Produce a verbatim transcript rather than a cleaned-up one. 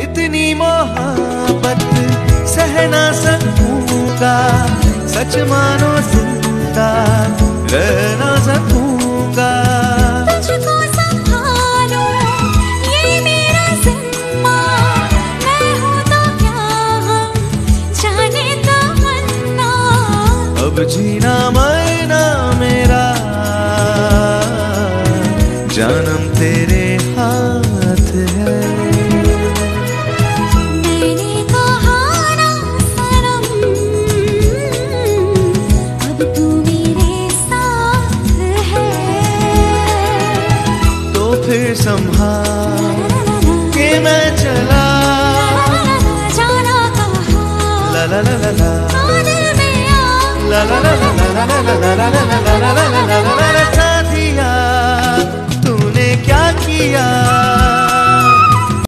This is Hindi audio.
इतनी मोहब्बत सह ना सकूंगा, सच मानो जिंदा रह ना सकूंगा। तुझको संभालो ये मेरा जिम्मा, मैं हूँ तो क्या हम जाने तमन्ना। अब जीना मरना मेरा जानम तेरे हाथ है। मैंने कहा ना सनम, अब तू मेरे साथ है। तो फिर संभाल के मैं चला, जाना कहाँ, ला ला ला ला ला दिल में आ, ला ला ला ला ला ला ला ला ला ला ला ला ला ला ला ला।